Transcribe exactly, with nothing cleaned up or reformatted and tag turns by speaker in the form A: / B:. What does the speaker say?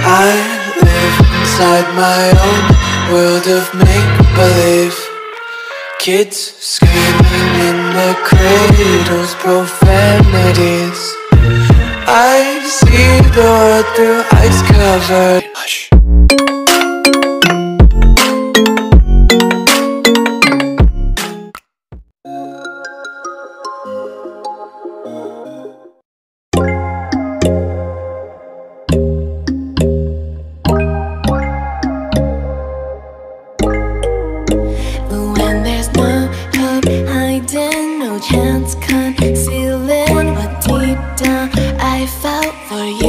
A: I live inside my own world of make-believe. Kids screaming in their cradles, profanities. I see the world through ice-covered. Hush.
B: No chance concealing what deep down I felt for you.